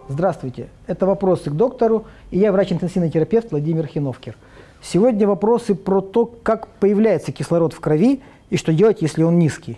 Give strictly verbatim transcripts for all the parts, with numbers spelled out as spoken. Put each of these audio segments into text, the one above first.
Здравствуйте, это «Вопросы к доктору» и я врач-интенсивный терапевт Владимир Хиновкер. Сегодня вопросы про то, как появляется кислород в крови и что делать, если он низкий.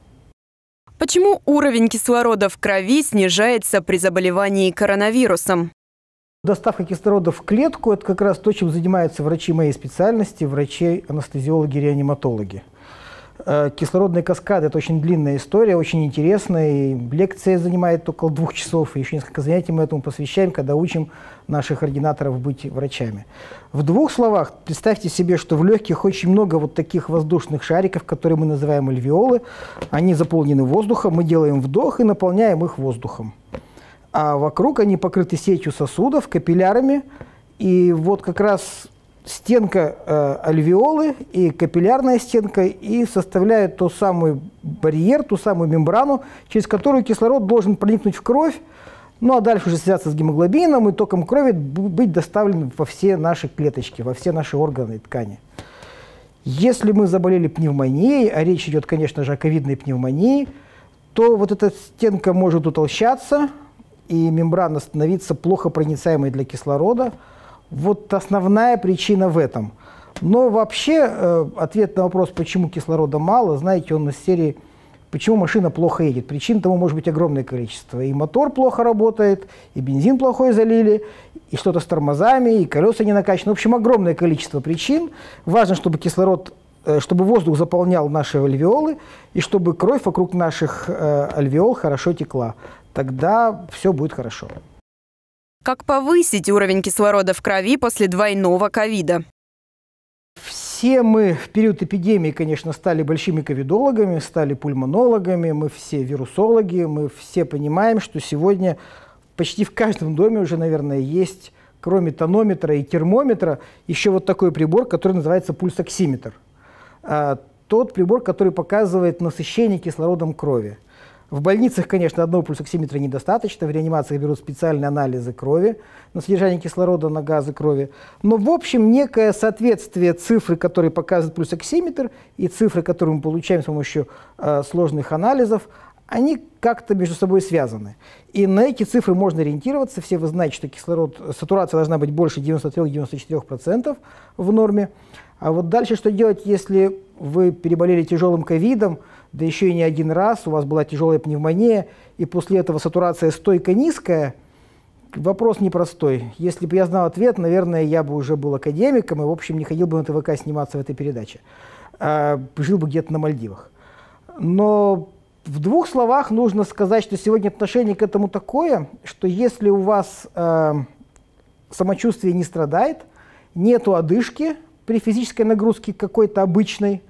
Почему уровень кислорода в крови снижается при заболевании коронавирусом? Доставка кислорода в клетку – это как раз то, чем занимаются врачи моей специальности, врачи-анестезиологи, реаниматологи. Кислородные каскады – это очень длинная история, очень интересная. И лекция занимает около двух часов, и еще несколько занятий мы этому посвящаем, когда учим наших ординаторов быть врачами. В двух словах, представьте себе, что в легких очень много вот таких воздушных шариков, которые мы называем альвеолы. Они заполнены воздухом, мы делаем вдох и наполняем их воздухом. А вокруг они покрыты сетью сосудов, капиллярами, и вот как раз стенка э, альвеолы и капиллярная стенка и составляют тот самый барьер, ту самую мембрану, через которую кислород должен проникнуть в кровь, ну а дальше уже связаться с гемоглобином и током крови быть доставлен во все наши клеточки, во все наши органы и ткани. Если мы заболели пневмонией, а речь идет, конечно же, о ковидной пневмонии, то вот эта стенка может утолщаться и мембрана становиться плохо проницаемой для кислорода. Вот основная причина в этом. Но вообще э, ответ на вопрос, почему кислорода мало, знаете, он из серии «Почему машина плохо едет?». Причин тому может быть огромное количество. И мотор плохо работает, и бензин плохой залили, и что-то с тормозами, и колеса не накачаны. В общем, огромное количество причин. Важно, чтобы кислород, э, чтобы воздух заполнял наши альвеолы, и чтобы кровь вокруг наших э, альвеол хорошо текла. Тогда все будет хорошо. Как повысить уровень кислорода в крови после двойного ковида? Все мы в период эпидемии, конечно, стали большими ковидологами, стали пульмонологами, мы все вирусологи, мы все понимаем, что сегодня почти в каждом доме уже, наверное, есть, кроме тонометра и термометра, еще вот такой прибор, который называется пульсоксиметр. Тот прибор, который показывает насыщение кислородом крови. В больницах, конечно, одного пульсоксиметра недостаточно, в реанимациях берут специальные анализы крови на содержание кислорода, на газы крови. Но, в общем, некое соответствие цифры, которые показывает пульсоксиметр, и цифры, которые мы получаем с помощью э, сложных анализов, они как-то между собой связаны. И на эти цифры можно ориентироваться. Все вы знаете, что кислород, сатурация должна быть больше девяноста трёх — девяноста четырёх процентов в норме. А вот дальше что делать, если вы переболели тяжелым ковидом, да еще и не один раз, у вас была тяжелая пневмония, и после этого сатурация стойко низкая? Вопрос непростой. Если бы я знал ответ, наверное, я бы уже был академиком и, в общем, не ходил бы на ТВК сниматься в этой передаче. А, жил бы где-то на Мальдивах. Но в двух словах нужно сказать, что сегодня отношение к этому такое, что если у вас э, самочувствие не страдает, нету одышки при физической нагрузке какой-то обычной,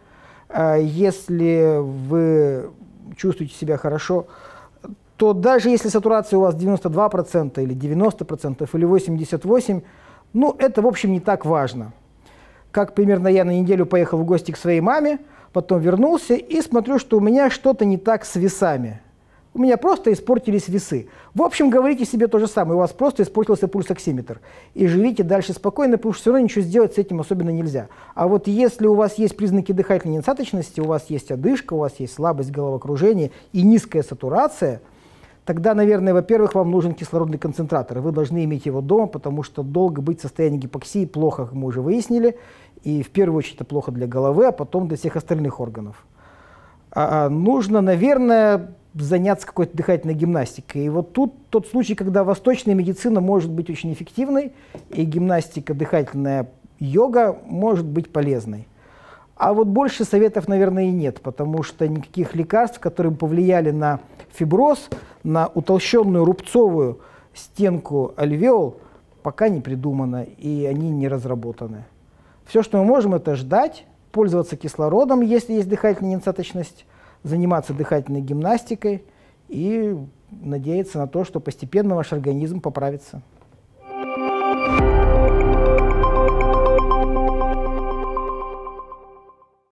если вы чувствуете себя хорошо, то даже если сатурация у вас девяносто два процента или девяносто процентов или восемьдесят восемь процентов, ну, это, в общем, не так важно. Как примерно я на неделю поехал в гости к своей маме, потом вернулся и смотрю, что у меня что-то не так с весами. У меня просто испортились весы. В общем, говорите себе то же самое. У вас просто испортился пульсоксиметр. И живите дальше спокойно, потому что все равно ничего сделать с этим особенно нельзя. А вот если у вас есть признаки дыхательной недостаточности, у вас есть одышка, у вас есть слабость, головокружение и низкая сатурация, тогда, наверное, во-первых, вам нужен кислородный концентратор. Вы должны иметь его дома, потому что долго быть в состоянии гипоксии плохо, как мы уже выяснили. И в первую очередь это плохо для головы, а потом для всех остальных органов. А нужно, наверное, заняться какой-то дыхательной гимнастикой. И вот тут тот случай, когда восточная медицина может быть очень эффективной, и гимнастика дыхательная, йога может быть полезной. А вот больше советов, наверное, и нет, потому что никаких лекарств, которые бы повлияли на фиброз, на утолщенную рубцовую стенку альвеол, пока не придумано, и они не разработаны. Все, что мы можем, это ждать, пользоваться кислородом, если есть дыхательная недостаточность, заниматься дыхательной гимнастикой и надеяться на то, что постепенно ваш организм поправится.